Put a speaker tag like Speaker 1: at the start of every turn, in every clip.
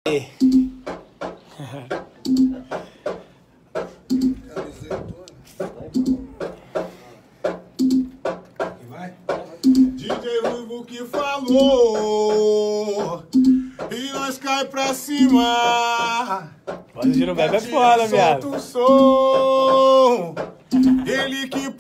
Speaker 1: DJ Ruivo que falou e nós cai pra cima.
Speaker 2: Mas o Giro Bebe é foda, viado.
Speaker 1: Solta o som, ele que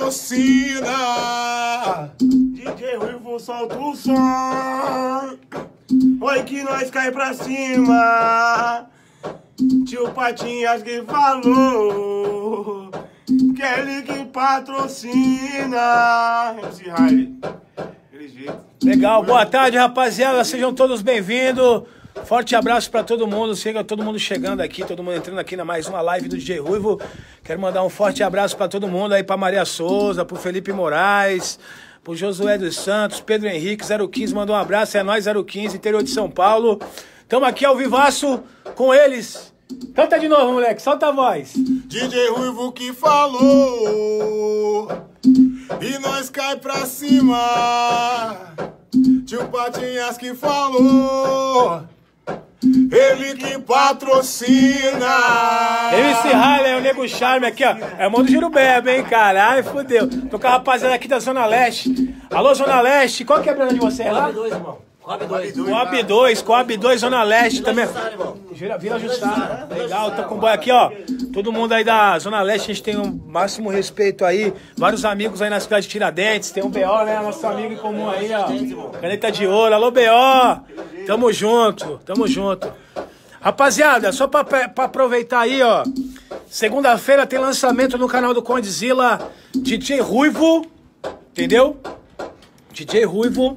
Speaker 1: patrocina.
Speaker 3: DJ Ruivo solta o som, oi que nós cai pra cima. Tio Patinhas que falou que é ele que patrocina. MC Riley, aquele jeito.
Speaker 2: Legal, boa tarde, rapaziada. Sejam todos bem-vindos. Forte abraço pra todo mundo. Chega todo mundo chegando aqui, todo mundo entrando aqui na mais uma live do DJ Ruivo. Quero mandar um forte abraço pra todo mundo aí, pra Maria Souza, pro Felipe Moraes, pro Josué dos Santos, Pedro Henrique, 015, mandou um abraço. É nóis, 015, interior de São Paulo. Tamo aqui ao vivaço com eles. Canta de novo, moleque, solta a voz.
Speaker 1: DJ Ruivo que falou e nós cai pra cima. Tio Patinhas que falou, ele que patrocina.
Speaker 2: MC Riley, é o Nego Charme aqui, ó. É o mão do Giro Bebe, hein, caralho, fudeu. Tô com a rapaziada aqui da Zona Leste. Alô, Zona Leste, qual que é a banda de vocês lá?
Speaker 4: Coab 2, irmão.
Speaker 2: Coab 2, Zona Leste também. Vila Jussara, legal, tô com o boy aqui, ó. Todo mundo aí da Zona Leste, a gente tem o máximo respeito aí. Vários amigos aí na cidade de Tiradentes. Tem o BO, né? Nosso amigo em comum aí, ó. Caneta de ouro. Alô, BO. Tamo junto, tamo junto. Rapaziada, só pra aproveitar aí, ó. Segunda-feira tem lançamento no canal do Condzilla. DJ Ruivo, entendeu? DJ Ruivo.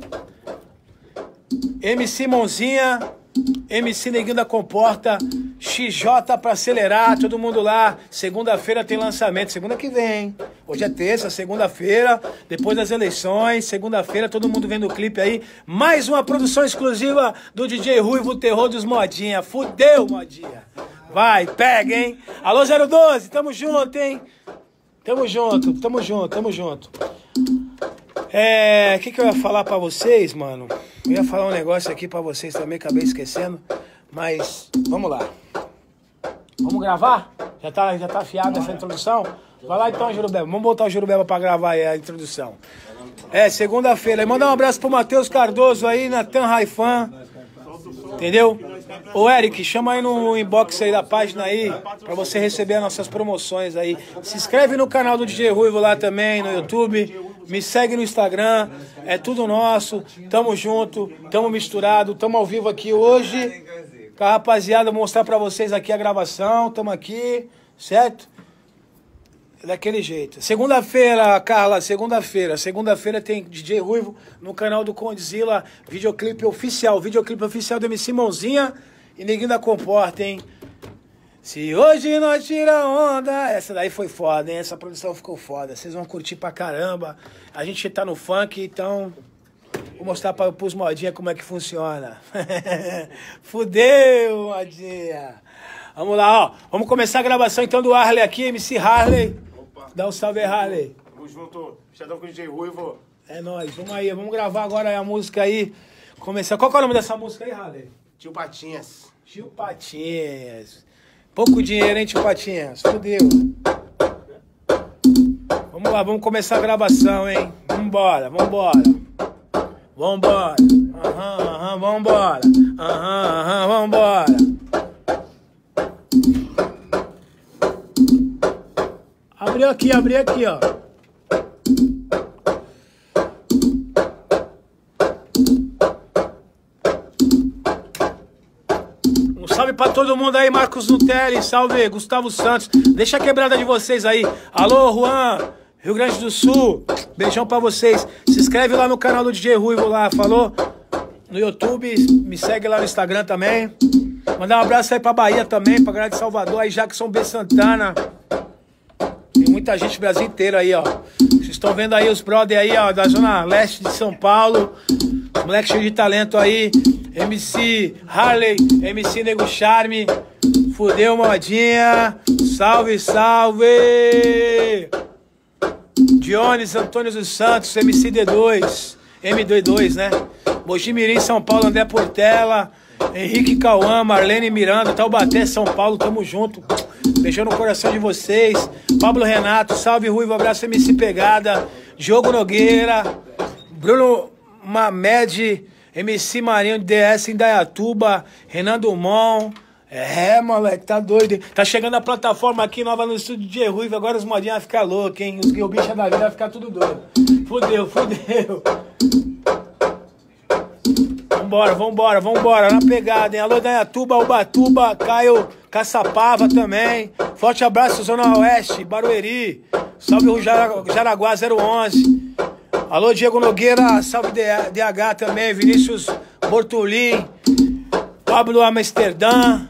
Speaker 2: MC Mãozinha, MC Neguinho da Comporta, XJ pra acelerar, todo mundo lá. Segunda-feira tem lançamento, segunda que vem, hein? Hoje é terça, segunda-feira, depois das eleições, segunda-feira, todo mundo vendo o clipe aí. Mais uma produção exclusiva do DJ Ruivo, o terror dos modinha. Fudeu, modinha. Vai, pega, hein? Alô, 012, tamo junto, hein? Tamo junto, tamo junto, tamo junto. O que eu ia falar pra vocês, mano? Eu ia falar um negócio aqui pra vocês também, acabei esquecendo. Mas, vamos lá. Vamos gravar? Já tá afiada essa introdução? Vai lá então, Jurubeba. Vamos botar o Jurubeba pra gravar aí a introdução. Segunda-feira. Mandar um abraço pro Matheus Cardoso aí, Natan Raifan. Entendeu? Ô, Eric, chama aí no inbox aí da página aí, pra você receber as nossas promoções aí. Se inscreve no canal do DJ Ruivo lá também, no YouTube. Me segue no Instagram, é tudo nosso, tamo junto, tamo misturado, tamo ao vivo aqui hoje. Com a rapaziada, vou mostrar pra vocês aqui a gravação, tamo aqui, certo? Daquele jeito. Segunda-feira, Carla, segunda-feira tem DJ Ruivo no canal do Condzilla, videoclipe oficial do MC Mãozinha e Neguinho da Comporta, hein? Se hoje nós tira onda... Essa daí foi foda, hein? Essa produção ficou foda. Vocês vão curtir pra caramba. A gente tá no funk, então... Vou mostrar pros modinha como é que funciona. Fudeu, modinha. Vamos lá, ó. Vamos começar a gravação então do Harley aqui, MC Harley.
Speaker 3: Opa.
Speaker 2: Dá um salve aí, Harley.
Speaker 3: Tamo junto. Fechadão com o DJ Ruivo.
Speaker 2: É nóis, vamos aí. Vamos gravar agora a música aí. Começar. Qual que é o nome dessa música aí, Harley?
Speaker 3: Tio Patinhas.
Speaker 2: Tio Patinhas. Pouco dinheiro, hein, Tio Patinhas? Fudeu. Vamos lá, vamos começar a gravação, hein? Vambora. Vambora. Vambora. Vambora. Abriu aqui, ó. Salve pra todo mundo aí, Marcos Nutelli, salve Gustavo Santos. Deixa a quebrada de vocês aí. Alô, Juan, Rio Grande do Sul. Beijão pra vocês. Se inscreve lá no canal do DJ Ruivo lá, falou? No YouTube, me segue lá no Instagram também. Mandar um abraço aí pra Bahia também, pra galera de Salvador, aí Jackson B. Santana. Tem muita gente do Brasil inteiro aí, ó. Vocês estão vendo aí os brother aí, ó, da Zona Leste de São Paulo. Moleque cheio de talento aí. MC Harley, MC Nego Charme. Fudeu, modinha. Salve, salve. Dionis Antônio dos Santos, MC D2. M22, né? Mogi Mirim, São Paulo, André Portela. Henrique Cauã, Marlene Miranda, Taubaté, São Paulo, tamo junto. Beijando no coração de vocês. Pablo Renato, salve Ruivo, abraço MC Pegada. Diogo Nogueira, Bruno Mamed, MC Marinho de DS em Dayatuba, Renan Dumont. É, moleque, tá doido, hein? Tá chegando a plataforma aqui nova no estúdio de Ruivo. Agora os modinhos vão ficar loucos, hein? Os bichos da vida vão ficar tudo doido. Fudeu, fudeu. Vambora, na pegada, hein? Alô, Dayatuba, Ubatuba, Caio Caçapava também. Forte abraço, Zona Oeste, Barueri. Salve Jaraguá 011. Alô, Diego Nogueira, salve DH também. Vinícius Bortolin, Pablo Amsterdã.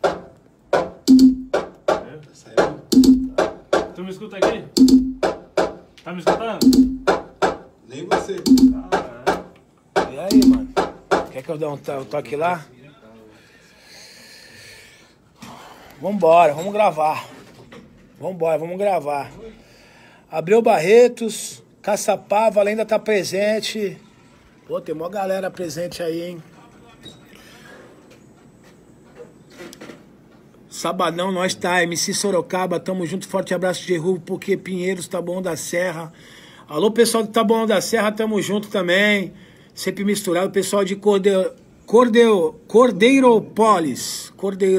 Speaker 3: Tu me escuta aqui? Tá me escutando?
Speaker 1: Nem você.
Speaker 2: E aí, mano? Quer que eu dê um toque lá? Vambora, vamos gravar. Vamos gravar. Abreu Barretos, Caçapava, ainda tá presente. Pô, tem uma galera presente aí, hein? Sabadão, nós tá. MC Sorocaba, tamo junto. Forte abraço de Rubo, porque Pinheiros, Taboão da Serra. Alô, pessoal do Taboão da Serra, tamo junto também. Sempre misturado. Pessoal de Cordeirópolis.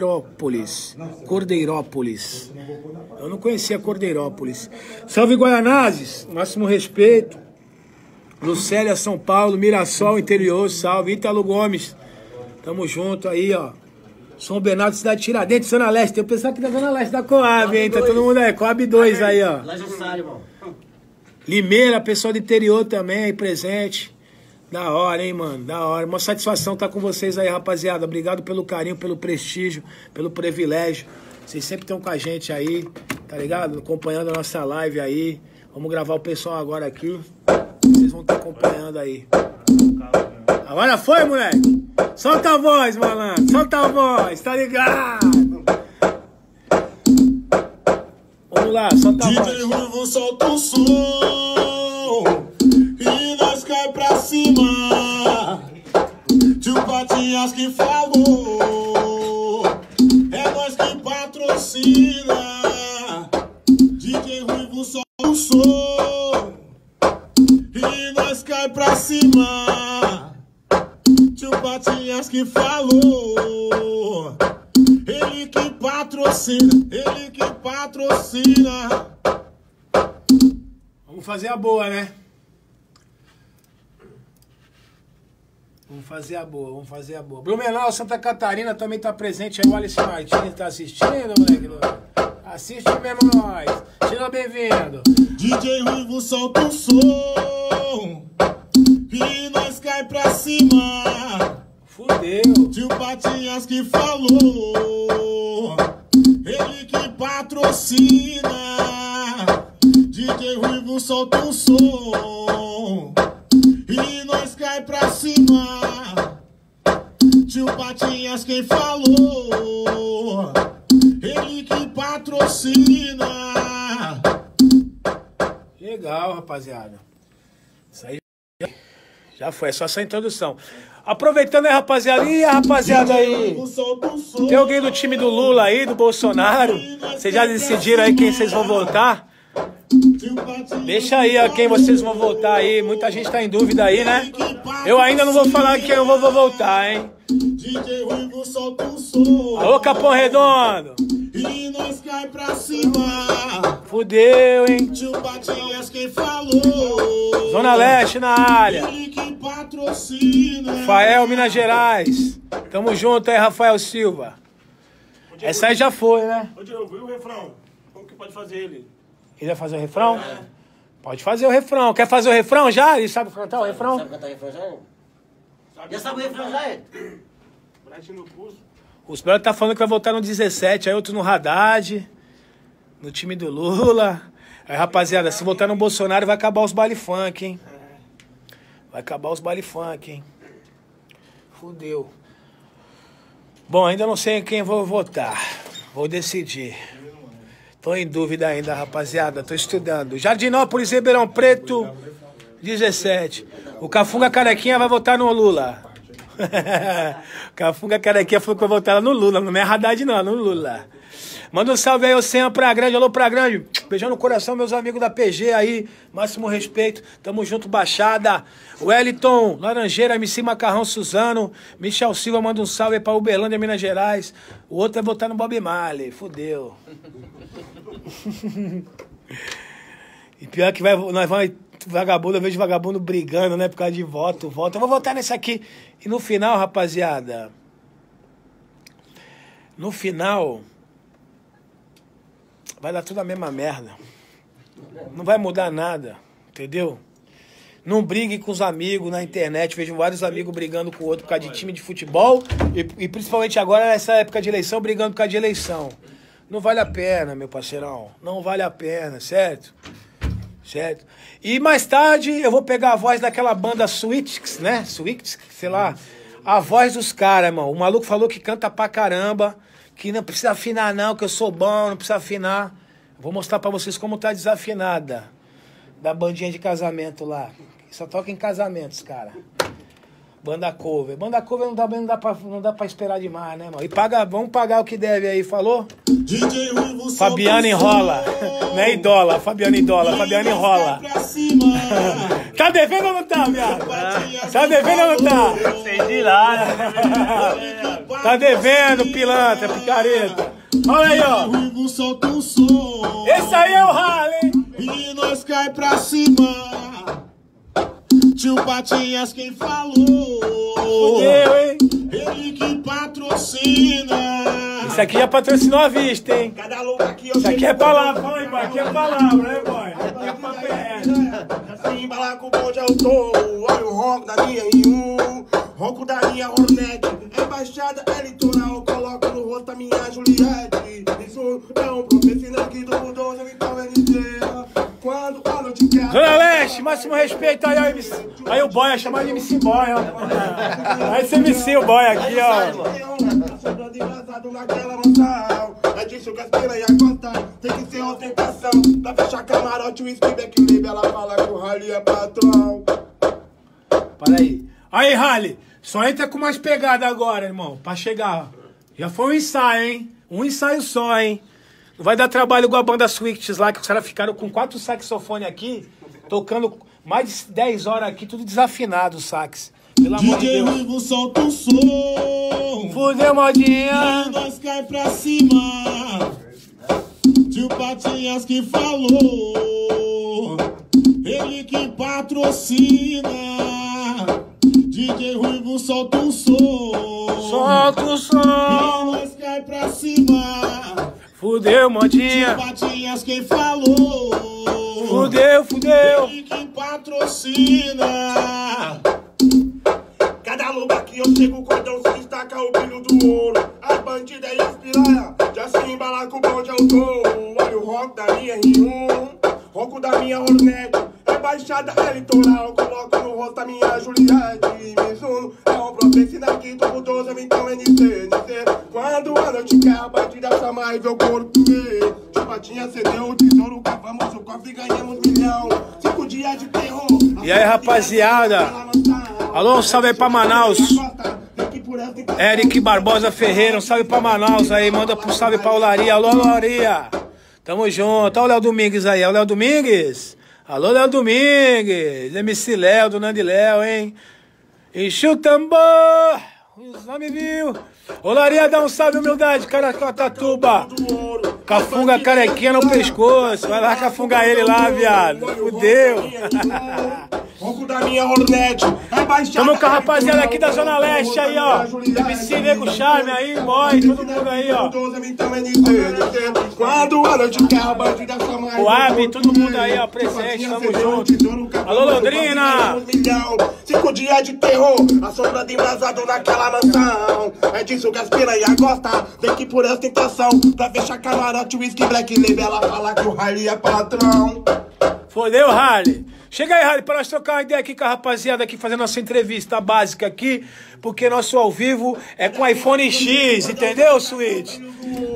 Speaker 2: Eu não conhecia Cordeirópolis. Salve Guaianazes, máximo respeito. Lucélia, São Paulo, Mirassol, interior, salve. Ítalo Gomes, tamo junto aí, ó. São Bernardo, cidade de Tiradentes, Zona Leste. Eu pensava que da Zona Leste da Coab, hein? Tá todo mundo aí, Coab 2 aí, ó. Limeira, pessoal do interior também aí presente. Da hora, hein, mano? Da hora. Uma satisfação estar com vocês aí, rapaziada. Obrigado pelo carinho, pelo prestígio, pelo privilégio. Vocês sempre estão com a gente aí, tá ligado? Acompanhando a nossa live aí. Vamos gravar o pessoal agora aqui. Vocês vão estar acompanhando aí. Agora foi, moleque? Solta a voz, malandro. Solta a voz, tá ligado? Vamos lá, solta a voz.
Speaker 1: DJ Ruivo solta o som e nós cai pra cima. Tio Patinhas que falou, é nós que patrocina. DJ Ruivo solta o som e nós cai pra cima. Tio Patinhas que falou, ele que patrocina, ele que patrocina.
Speaker 2: Vamos fazer a boa, né? Vamos fazer a boa. Blumenau, Santa Catarina também tá presente aí. O Alice Martins tá assistindo, moleque? Assiste mesmo nós. Seja bem-vindo.
Speaker 1: DJ Ruivo solta o som e nós cai pra cima.
Speaker 2: Fudeu.
Speaker 1: Tio Patinhas que falou, ele que patrocina. DJ Ruivo solta o som e nós cai pra cima. Tio Patinhas quem falou, ele que patrocina.
Speaker 2: Legal, rapaziada. Isso aí já foi, é só essa introdução. Aproveitando aí, rapaziada. E a rapaziada aí? Tem alguém do time do Lula aí, do Bolsonaro? Vocês já decidiram aí quem vocês vão votar? Deixa aí, ó, quem vocês vão votar aí. Muita gente tá em dúvida aí, né? Eu ainda não vou falar quem eu vou votar, hein? Alô, Capão Redondo!
Speaker 1: E nós cai pra cima.
Speaker 2: Fudeu, hein?
Speaker 1: Tio Patinhas quem falou,
Speaker 2: Zona Leste na área.
Speaker 1: ele que patrocina.
Speaker 2: Rafael, Minas Gerais. Tamo junto aí, Rafael Silva. Essa aí já foi, né?
Speaker 3: Ô, Diego, e o refrão? Como que pode fazer ele?
Speaker 2: Ele vai fazer o refrão? Pode fazer o refrão. Quer fazer o refrão já? Ele sabe cantar o refrão?
Speaker 4: Sabe cantar refrão já? Já sabe o refrão já,
Speaker 3: Brete no pulso.
Speaker 2: Os brothers tá falando que vai voltar no 17, aí outro no Haddad, no time do Lula. Aí, rapaziada, se voltar no Bolsonaro, vai acabar os baile funk, hein? Vai acabar os baile funk, hein? Fudeu. Bom, ainda não sei em quem vou votar. Vou decidir. Tô em dúvida ainda, rapaziada. Tô estudando. Jardinópolis, Ribeirão Preto, 17. O Cafunga Carequinha vai votar no Lula. Cafunga Carequinha foi que eu voltar no Lula, não é Haddad não, no Lula. Manda um salve aí, Oceano Pra Grande, alô Pra Grande. Beijão no coração, meus amigos da PG aí, máximo respeito. Tamo junto, Baixada. Wellington, Laranjeira, MC Macarrão, Suzano. Michel Silva manda um salve aí pra Uberlândia, Minas Gerais. O outro é votar no Bob Marley, fudeu. E pior que nós vamos, vagabundo, eu vejo vagabundo brigando, né, por causa de voto. Eu vou votar nesse aqui. E no final, rapaziada, no final, vai dar tudo a mesma merda. Não vai mudar nada, entendeu? Não brigue com os amigos na internet. Vejo vários amigos brigando com o outro por causa de time de futebol. E principalmente agora, nessa época de eleição, brigando por causa de eleição. Não vale a pena, meu parceirão. Não vale a pena, certo? Certo? E mais tarde eu vou pegar a voz daquela banda Switch, né? Switch, sei lá. A voz dos caras, irmão. O maluco falou que canta pra caramba. Que não precisa afinar não, que eu sou bom, não precisa afinar. Vou mostrar pra vocês como tá desafinada. Da bandinha de casamento lá. Só toca em casamentos, cara. Banda cover. Banda cover não dá pra esperar demais, né, mano? E vamos pagar o que deve aí, falou?
Speaker 1: DJ Ruivo,
Speaker 2: Fabiana enrola. Não é idola, Fabiana idola. Fabiana enrola. Tá devendo ou não tá, viado? Tá devendo ou não tá?
Speaker 3: Sei de lá,
Speaker 2: Tá devendo, pilantra, picareta. Olha aí, ó.
Speaker 1: Ruivo solta um som.
Speaker 2: Esse aí é o Harley.
Speaker 1: E nós cai pra cima. Tio Patinhas quem falou.
Speaker 2: Fudeu, hein?
Speaker 1: Ele que patrocina.
Speaker 2: Isso aqui já patrocinou a vista, hein?
Speaker 3: Cada louco aqui eu
Speaker 2: Isso aqui é palavra, hein, boy? Aqui é palavra, né, boy? Aqui é papel.
Speaker 3: assim, embalar com o bonde eu tô. Olha o ronco da minha R1, ronco da minha Hornet. Embaixada é litoral, coloco no rosto a minha Juliette. Isso é um profissional que do mudou, eu me convencer. Quando a noite quer.
Speaker 2: Zona Leste, máximo respeito aí, ó. MC. Aí o boy, é chamado de MC Boy, ó. Aí esse MC, o boy aqui, ó.
Speaker 3: Sobrando engraçado naquela mansão. É disso que as piranhas gostam. Tem que ser ostentação. Pra fechar camarote, o whisky back ela fala que o Rally é patrão.
Speaker 2: Para aí. Aí, Harley, só entra com mais pegada agora, irmão, pra chegar. Já foi um ensaio, hein? Um ensaio só, hein? Não vai dar trabalho igual a banda Switches lá, que os caras ficaram com 4 saxofones aqui, tocando mais de 10 horas aqui, tudo desafinado o sax. Pelo amor de
Speaker 1: DJ
Speaker 2: Deus.
Speaker 1: Ruivo solta um som.
Speaker 2: Fudeu, modinha.
Speaker 1: E nós cai pra cima. Tio Patinhas que falou. Ele que patrocina. DJ Ruivo solta um som.
Speaker 2: Solta o
Speaker 1: E
Speaker 2: som.
Speaker 1: nós cai pra cima.
Speaker 2: Fudeu, modinha.
Speaker 1: Tio Patinhas quem falou.
Speaker 2: Fudeu, fudeu.
Speaker 1: Ele que patrocina.
Speaker 3: Cada lugar que eu chego, o cordão se destaca o brilho do ouro. As bandidas e as piranha já se embalar com o bonde eu tô. Olha o ronco da minha R1, ronco da minha Hornet. É baixada, é litoral, coloco no rosto a minha Juliette. Mizuno é um profissional que tô mudou, eu então NC. Quando a noite quer, a bandida chama e vê o corpo comer. Patinha cedeu o tesouro, cavamos o cofre, ganhamos milhão. 5 dias de terror.
Speaker 2: E aí, rapaziada? Alô, um salve aí pra Manaus. Eric Barbosa Ferreira, um salve pra Manaus aí. Manda um salve pra Olaria. Alô, Olaria. Tamo junto. Olha o Léo Domingues aí. Olha o Léo Domingues. Alô, Léo Domingues. MC Léo, do Nandi Léo, hein? Enche o tambor. Os nomes viu. Olaria, dá um salve, humildade. Caracatatuba. Cafunga Carequinha no pescoço. Vai lá cafungar ele lá, viado. Fudeu.
Speaker 3: Ronco da minha Hornet.
Speaker 2: Tamo com a rapaziada aqui da Zona Leste aí, ó. MC Nego Charme aí, boy, todo mundo aí, ó.
Speaker 3: Quando a noite quer, a bandida chama.
Speaker 2: O Abi, todo mundo aí, ó, presente, tamo junto. Alô, Londrina.
Speaker 3: 5 dias de terror, a sombra de embrasado naquela mansão. É disso que as piranha gosta, tem que por essa intenção. Pra fechar camarote, whisky black label, ela fala que o Harley é patrão.
Speaker 2: Fodeu, Harley. Chega aí, Harley, para nós trocar uma ideia aqui com a rapaziada aqui, fazendo nossa entrevista básica aqui, porque nosso ao vivo é com iPhone X, entendeu, Switch?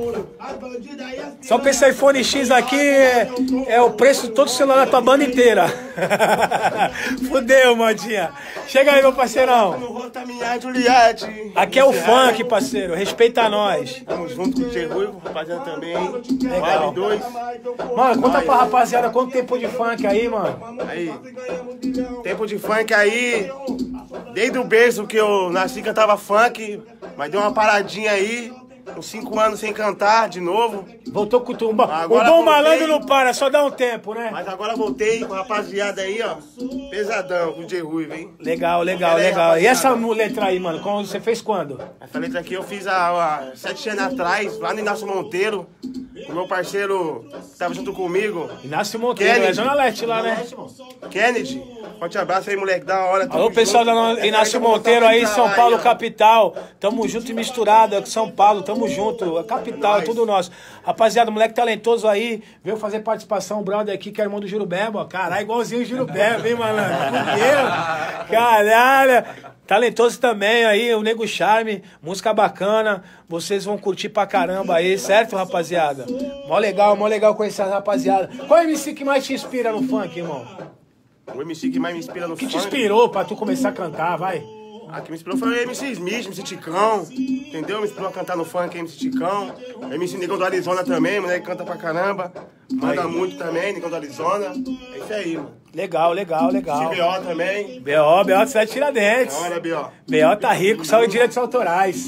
Speaker 2: Só que esse iPhone X aqui é o preço de todo o celular da tua banda inteira. Fudeu, modinha. Chega aí, meu parceirão. Aqui é o funk, parceiro. Respeita nós.
Speaker 3: Tamo junto com o DJ Ruivo, rapaziada também.
Speaker 2: Legal.
Speaker 3: 2.
Speaker 2: Mano, conta pra rapaziada quanto tempo de funk aí, mano.
Speaker 3: Aí, tempo de funk aí, desde o berço que eu nasci cantava funk, mas deu uma paradinha aí, uns 5 anos sem cantar de novo.
Speaker 2: Voltou com o tumba. O
Speaker 3: Agora
Speaker 2: bom
Speaker 3: voltei.
Speaker 2: malandro não para, só dá um tempo, né?
Speaker 3: Mas agora voltei com a rapaziada aí, ó, pesadão com o DJ Ruivo, hein?
Speaker 2: Legal, legal, legal. E essa letra aí, mano, você fez quando?
Speaker 3: Essa letra aqui eu fiz há 7 anos atrás, lá no Inácio Monteiro, o meu parceiro que tava junto comigo,
Speaker 2: Inácio Monteiro,
Speaker 3: Kennedy.
Speaker 2: é Zona Leste lá, né?
Speaker 3: Kennedy. Forte abraço aí, moleque, da hora. tamo
Speaker 2: Alô, pessoal
Speaker 3: junto.
Speaker 2: da Inácio
Speaker 3: Essa aí
Speaker 2: Monteiro
Speaker 3: que eu vou
Speaker 2: aí,
Speaker 3: botar
Speaker 2: São
Speaker 3: pra
Speaker 2: Paulo,
Speaker 3: aí, ó.
Speaker 2: capital. Tamo junto e misturado, é São Paulo, tamo junto. A capital, é tudo nosso. Rapaziada, moleque talentoso aí, veio fazer participação, o brother aqui, que é irmão do Jurubeba, ó. Caralho, igualzinho o Jurubeba, hein, malandro? Fudeu. Caralho. Talentoso também aí, o Nego Charme, música bacana. Vocês vão curtir pra caramba aí, certo, rapaziada? Mó legal conhecer a rapaziada. Qual é o MC que mais te inspira no funk, irmão?
Speaker 3: O MC que mais me inspira no
Speaker 2: O que te
Speaker 3: funk.
Speaker 2: inspirou pra tu começar a cantar, vai?
Speaker 3: Ah, que me inspirou foi o MC Smith, MC Ticão, entendeu? Me inspirou a cantar no funk, MC Ticão. MC Negão do Arizona também, moleque canta pra caramba. Manda muito também, Negão do Arizona. É isso aí, mano.
Speaker 2: Legal.
Speaker 3: CBO também.
Speaker 2: B.O. você vai tirar dentes.
Speaker 3: Da hora, B.O.
Speaker 2: B.O. tá rico, só em direitos autorais.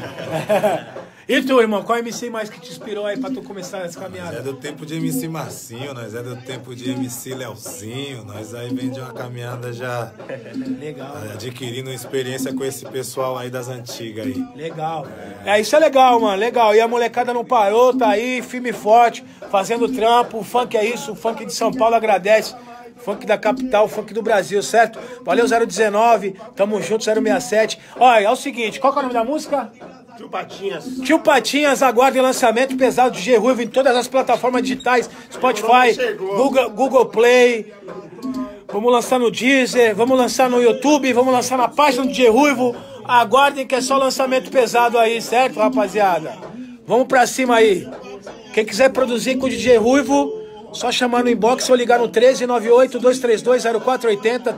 Speaker 2: E tu, irmão, qual MC mais que te inspirou aí pra tu começar essa caminhada?
Speaker 5: É do tempo de MC Marcinho, nós é do tempo de MC Leozinho, nós aí vem de uma caminhada já
Speaker 2: Legal.
Speaker 5: adquirindo experiência com esse pessoal aí das antigas aí.
Speaker 2: Legal. Isso é legal, mano, legal. E a molecada não parou, tá aí, firme e forte, fazendo trampo. O funk é isso, o funk de São Paulo agradece. Funk da capital, funk do Brasil, certo? Valeu 019, tamo junto, 067. Olha, é o seguinte, qual que é o nome da música?
Speaker 3: Tio Patinhas.
Speaker 2: Tio Patinhas, aguarde lançamento pesado de DJ Ruivo em todas as plataformas digitais, Spotify, Google Play. Vamos lançar no Deezer, vamos lançar no YouTube, vamos lançar na página do DJ Ruivo. Aguardem que é só lançamento pesado aí, certo, rapaziada? Vamos pra cima aí. Quem quiser produzir com o DJ Ruivo, só chamar no inbox ou ligar no 1398-232-0480,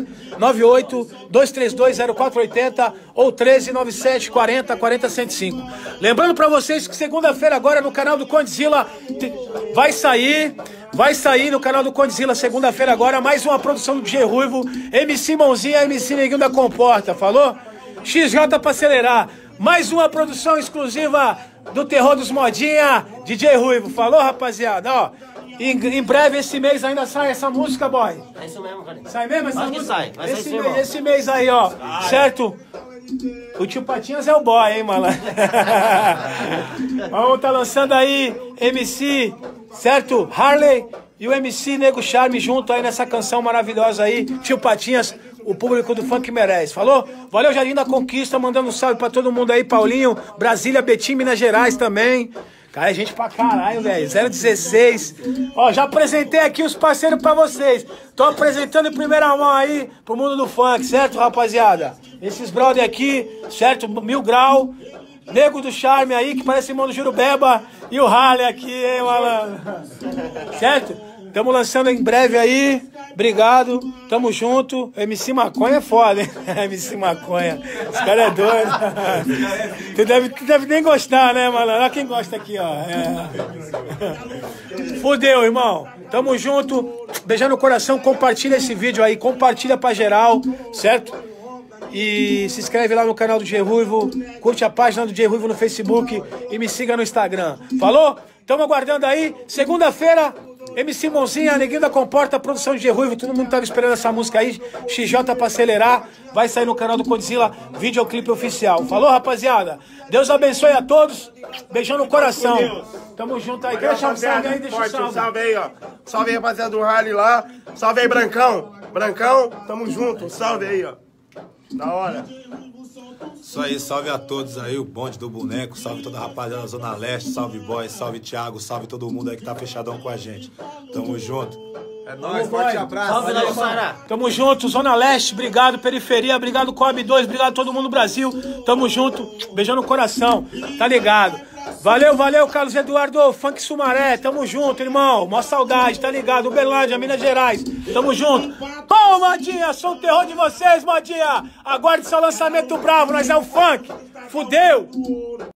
Speaker 2: 1398-232-0480 ou 1397-40-40-105. Lembrando pra vocês que segunda-feira agora no canal do Condzilla vai sair no canal do Condzilla segunda-feira agora mais uma produção do DJ Ruivo, MC Mãozinha, MC Neguinho da Comporta, falou? XJ pra acelerar, mais uma produção exclusiva do Terror dos Modinha, DJ Ruivo, falou, rapaziada? Ó, em breve esse mês ainda sai essa música, boy.
Speaker 4: É isso mesmo, cara.
Speaker 2: Sai mesmo essa
Speaker 4: Acho que
Speaker 2: música?
Speaker 4: sai, vai sair sim, irmão.
Speaker 2: Esse mês aí, ó, certo? O Tio Patinhas é o boy, hein, malandro? Vamos tá lançando aí MC, certo? Harley e o MC Nego Charme junto aí nessa canção maravilhosa aí. Tio Patinhas, o público do funk merece. Falou? Valeu, Jardim da Conquista, mandando um salve pra todo mundo aí. Paulinho, Brasília, Betim, Minas Gerais também. Cara, é gente pra caralho, velho. 016. Ó, já apresentei aqui os parceiros pra vocês. Tô apresentando em primeira mão aí pro mundo do funk, certo, rapaziada? Esses brother aqui, certo? 1000 Grau. Nego do Charme aí, que parece irmão do Jurubeba. E o Harley aqui, hein, malandro? Certo? Tamo lançando em breve aí. Obrigado. Tamo junto. MC Maconha é foda, hein? MC Maconha. Esse cara é doido. Tu deve nem gostar, né, malandro? Olha quem gosta aqui, ó. Fudeu, irmão. Tamo junto. Beijando no coração. Compartilha esse vídeo aí. Compartilha pra geral, certo? E se inscreve lá no canal do DJ Ruivo. Curte a página do DJ Ruivo no Facebook. E me siga no Instagram. Falou? Tamo aguardando aí. Segunda-feira. MC Mãozinha, Neguinho da Comporta, produção de DJ Ruivo, todo mundo tava esperando essa música aí, XJ pra acelerar, vai sair no canal do Condzilla, videoclipe oficial. Falou, rapaziada? Deus abençoe a todos, beijão no coração. Tamo junto aí. Quer deixar um salve aí? Deixa um salve.
Speaker 3: Salve aí, ó. Salve aí, rapaziada do Harley lá. Salve aí, Brancão. Brancão, tamo junto. Salve aí, ó. Da hora.
Speaker 5: Isso aí, salve a todos aí, o bonde do boneco, salve toda a rapaziada da Zona Leste, salve boy, salve Thiago, salve todo mundo aí que tá fechadão com a gente. Tamo junto.
Speaker 6: É nóis, forte abraço.
Speaker 4: Salve, Léo Sará.
Speaker 2: Tamo junto, Zona Leste, obrigado, Periferia, obrigado, Coab 2, obrigado todo mundo no Brasil. Tamo junto, beijão no coração, tá ligado? Valeu, valeu, Carlos Eduardo, Funk Sumaré, tamo junto, irmão. Mó saudade, tá ligado? Uberlândia, Minas Gerais, tamo junto. Pô, modinha, sou o terror de vocês, modinha. Aguarde seu lançamento bravo, nós é o funk. Fudeu.